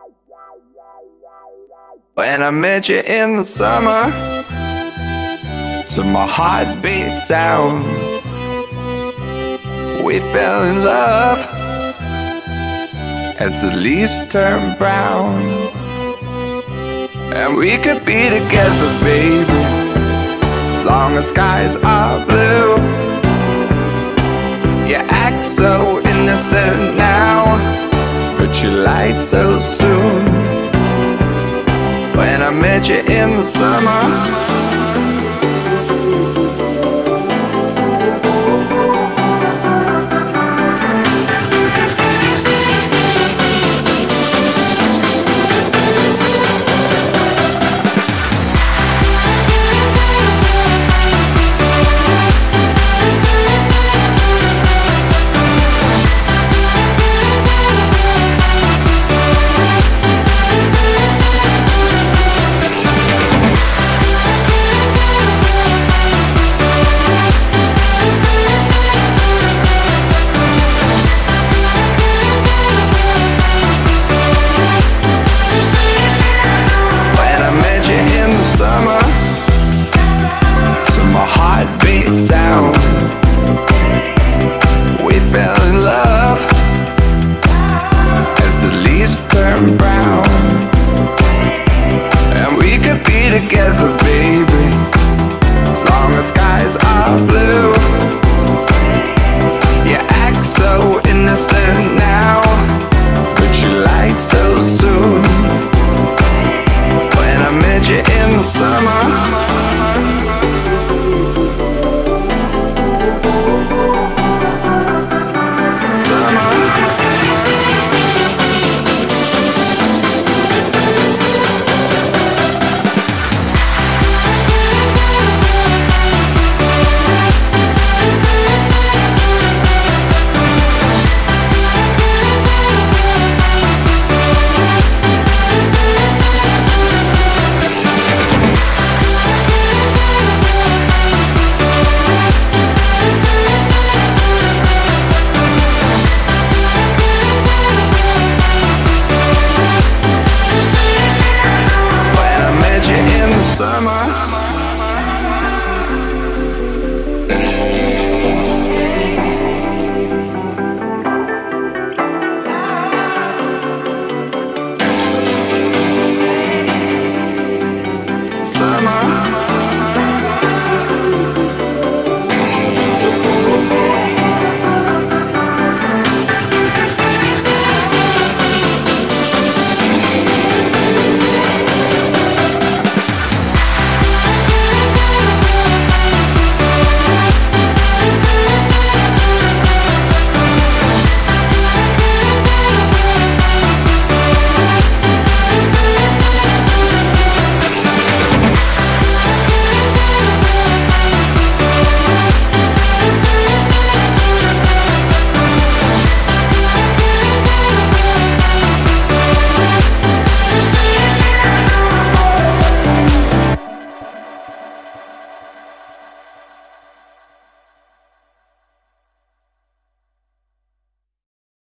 When I met you in the summer, to my heartbeat sound, we fell in love as the leaves turn brown. And we could be together, baby, as long as skies are blue. You act so innocent now, but you lied so soon. When I met you in the summer, heartbeat sound, we fell in love as the leaves turn brown. And we could be together, baby, as long as skies are blue. You act so innocent